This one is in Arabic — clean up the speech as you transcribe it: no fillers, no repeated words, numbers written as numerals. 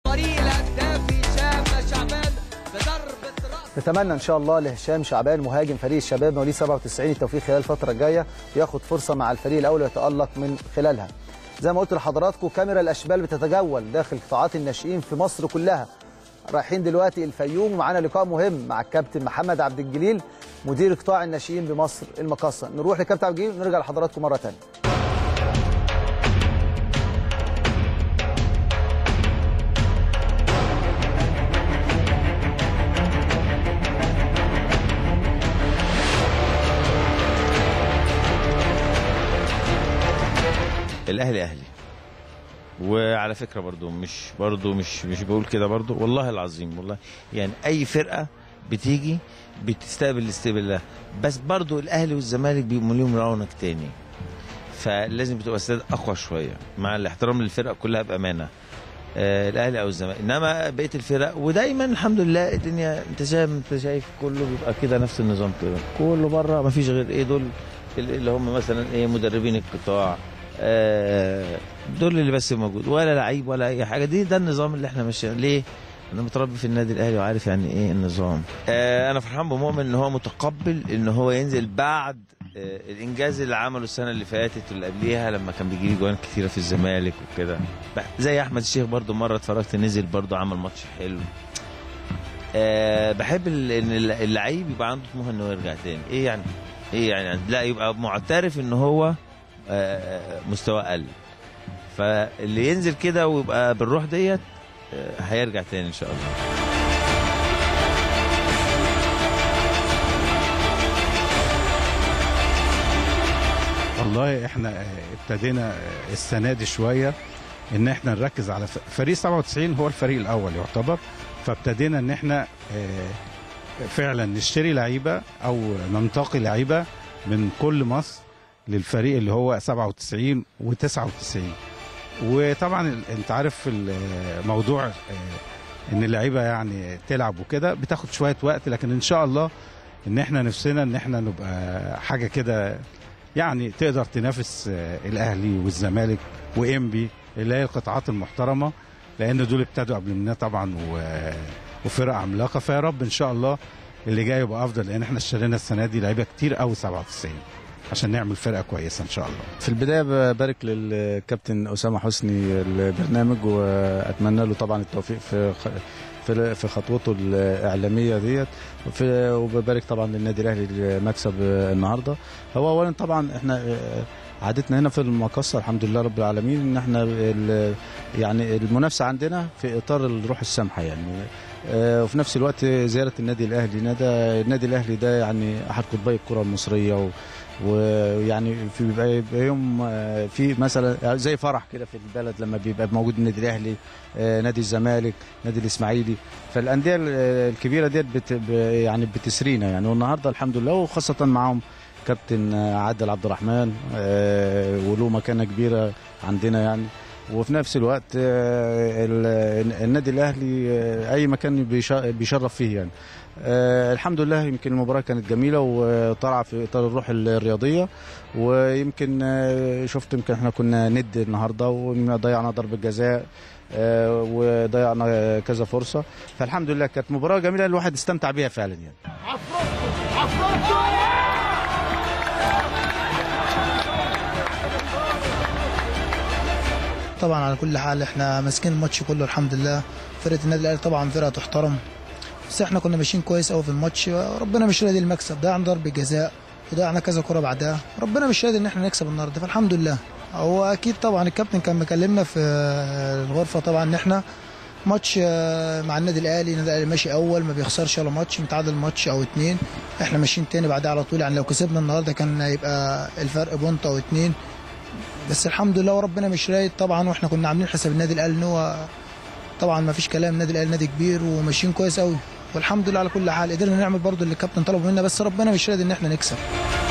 طريق الهداف هشام شعبان بضربة رأس. نتمنى ان شاء الله لهشام شعبان مهاجم فريق الشباب مواليد 97 التوفيق خلال الفتره الجايه، وياخد فرصه مع الفريق الاول ويتالق من خلالها. زي ما قلت لحضراتكم كاميرا الاشبال بتتجول داخل قطاعات الناشئين في مصر كلها. رايحين دلوقتي الفيوم ومعانا لقاء مهم مع الكابتن محمد عبد الجليل مدير قطاع الناشئين بمصر المقاصه. نروح لكابتن عبد الجليل ونرجع لحضراتكم مره ثانيه. الاهلي اهلي. وعلى فكره برضو مش بقول كده برضو، والله العظيم والله يعني اي فرقه بتيجي بتستقبل الاستقبال، بس برضو الاهلي والزمالك بيبقوا لهم رونق تاني، فلازم بتبقى استاد اقوى شويه مع الاحترام للفرق كلها بامانه، الاهلي او الزمالك. انما بقيه الفرق ودايما الحمد لله الدنيا انت شايف كله بيبقى كده نفس النظام كده، كله بره ما فيش غير ايه دول اللي هم مثلا ايه مدربين القطاع، دول اللي بس موجود، ولا لعيب ولا اي حاجه. ده النظام اللي احنا ماشيين ليه. انا متربي في النادي الاهلي وعارف يعني ايه النظام. انا فرحان بمؤمن ان هو متقبل ان هو ينزل بعد الانجاز اللي عمله السنه اللي فاتت واللي قبليها لما كان بيجي لي جوان كتيره في الزمالك وكده. زي احمد الشيخ برضو مره اتفرجت نزل برضو عمل ماتش حلو. بحب ان اللعيب يبقى عنده طموح انه يرجع تاني. ايه يعني لا يبقى معترف ان هو مستوى اقل، فاللي ينزل كده ويبقى بالروح ديت هيرجع تاني ان شاء الله. والله احنا ابتدينا السنه دي شويه ان احنا نركز على فريق 97 هو الفريق الاول يعتبر، فابتدينا ان احنا فعلا نشتري لعيبه او ننتقي لعيبه من كل مصر للفريق اللي هو 97 و99. وطبعا انت عارف الموضوع ان اللعيبه يعني تلعب وكده بتاخد شويه وقت، لكن ان شاء الله ان احنا نفسنا ان احنا نبقى حاجه كده يعني تقدر تنافس الاهلي والزمالك وانبي اللي هي القطاعات المحترمه، لان دول ابتدوا قبل مننا طبعا وفرق عملاقه. فيا رب ان شاء الله اللي جاي يبقى افضل، لان احنا اشترينا السنه دي لعيبه كتير قوي 97 عشان نعمل فرقه كويسه ان شاء الله. في البدايه ببارك للكابتن اسامه حسني البرنامج، واتمنى له طبعا التوفيق في خطوته الاعلاميه ديت، وببارك طبعا للنادي الاهلي المكسب النهارده. هو اولا طبعا احنا عادتنا هنا في المقاصه الحمد لله رب العالمين ان احنا يعني المنافسه عندنا في اطار الروح السامحه يعني، وفي نفس الوقت زياره النادي الاهلي. النادي الاهلي ده يعني احد قطبي الكره المصريه، ويعني بيبقى يوم في مثلا زي فرح كده في البلد لما بيبقى موجود النادي الاهلي، نادي الزمالك، نادي الاسماعيلي، فالانديه الكبيره ديت يعني بتسرينا يعني. والنهارده الحمد لله وخاصه معاهم كابتن عادل عبد الرحمن وله مكانه كبيره عندنا يعني. وفي نفس الوقت النادي الاهلي اي مكان بيشرف فيه يعني. الحمد لله يمكن المباراه كانت جميله وطالعه في اطار الروح الرياضيه، ويمكن شفت يمكن احنا كنا ند النهارده وضيعنا ضربه جزاء وضيعنا كذا فرصه، فالحمد لله كانت مباراه جميله الواحد استمتع بيها فعلا يعني. طبعا على كل حال احنا ماسكين الماتش كله الحمد لله. فرقه النادي الاهلي طبعا فرقه تحترم، بس احنا كنا ماشيين كويس قوي في الماتش، ربنا مش راضي المكسب، ضيعنا ضربه جزاء وضيعنا كذا كره بعدها، ربنا مش راضي ان احنا نكسب النهارده، فالحمد لله. هو اكيد طبعا الكابتن كان مكلمنا في الغرفه طبعا ان احنا ماتش مع النادي الاهلي ماشي اول ما بيخسرش ولا ماتش، متعادل ماتش او اتنين، احنا ماشيين تاني بعدها على طول يعني. لو كسبنا النهارده كان هيبقى الفرق بونت او اتنين، بس الحمد لله وربنا مش رايد طبعا. واحنا كنا عاملين حساب النادي الاهلي ان هو طبعا ما فيش كلام، النادي الاهلي نادي كبير وماشيين كويس قوي، والحمد لله على كل حال قدرنا نعمل برضو اللي الكابتن طلبه منا، بس ربنا مش رايد ان احنا نكسب.